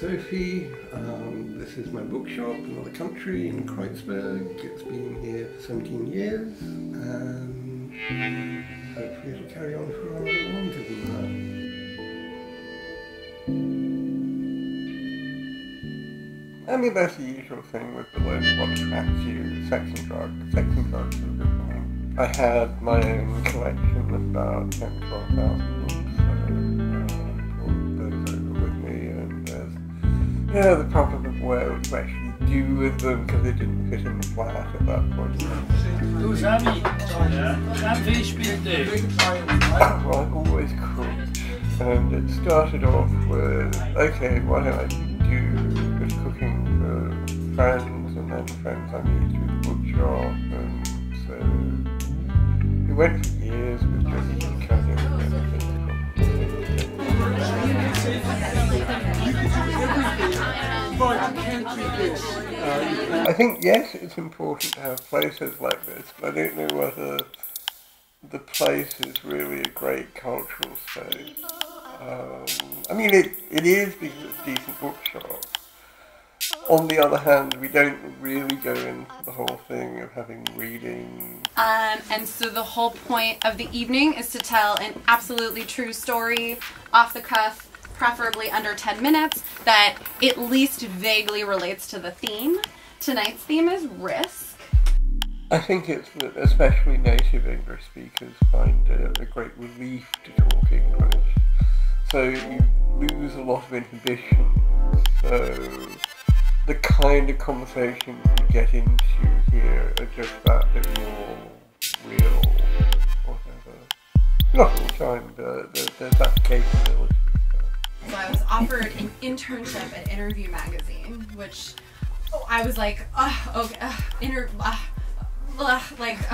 Sophie. This is my bookshop, another country in Kreuzberg. It's been here for 17 years and hopefully it'll carry on for a lot longer than that. I mean, that's the usual thing with Berlin, what attracts you, sex and drugs. Sex and drugs are a good thing. I had my own collection of about 10,000 to 12,000 books, so yeah, the problem of what to actually do with them because they didn't fit in the flat at that point. Du Sami, am Fisch bitte. Well, I've always cooked, and it started off with, okay, why don't I do a bit of cooking for friends, and then friends I meet through the bookshop, and so it went for years with just kind of anything. I think, yes, it's important to have places like this, but I don't know whether the place is really a great cultural space. I mean, it is because it's a decent bookshop. On the other hand, we don't really go into the whole thing of having reading. And so the whole point of the evening is to tell an absolutely true story, off the cuff, preferably under 10 minutes, that at least vaguely relates to the theme. Tonight's theme is risk. I think it's that especially native English speakers find it a great relief to talk English. So you lose a lot of inhibition. So the kind of conversations you get into here are just that bit more real, whatever. Not all the time, but there's that capability. So I was offered an internship at Interview Magazine, which I was like, and it was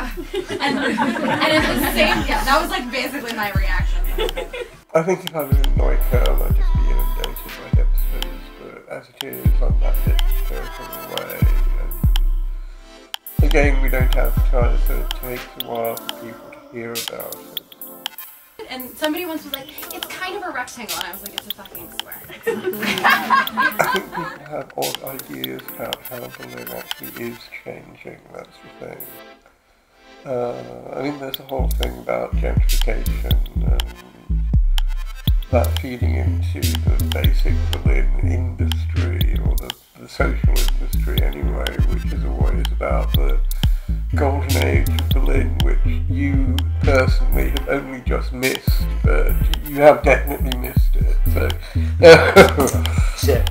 the same, yeah, that was like basically my reaction. I think if I was in Neukölln, I'd just be inundated by hipsters, but as it is, I'm that bit further away. And again, we don't have time, so it takes a while for people to hear about it. And somebody once was like, it's kind of a rectangle, and I was like, it's a fucking square. I think people have odd ideas about how Berlin actually is changing, that's the thing. I mean, there's a whole thing about gentrification and that feeding into the basic Berlin industry, or the social industry anyway, which is always about the golden age of Berlin, which you personally have only just missed, but you have definitely missed it. So, Shit.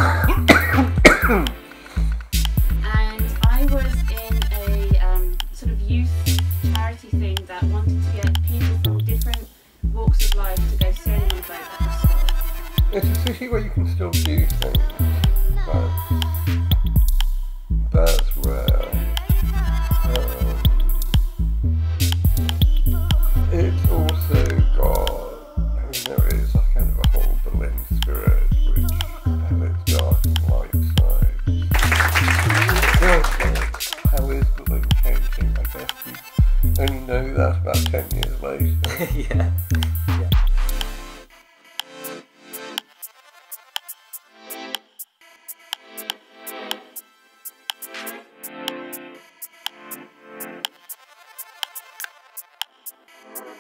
And I was in a sort of youth charity thing that wanted to get people from different walks of life to go sailing on a boat at Bristol. it's a city where you can still do things, but that's rare. It's also got, I mean, there is a kind of a whole Berlin spirit, which has its dark and light sides. How is Berlin changing? I guess we only know that about 10 years later. Yeah. Yeah.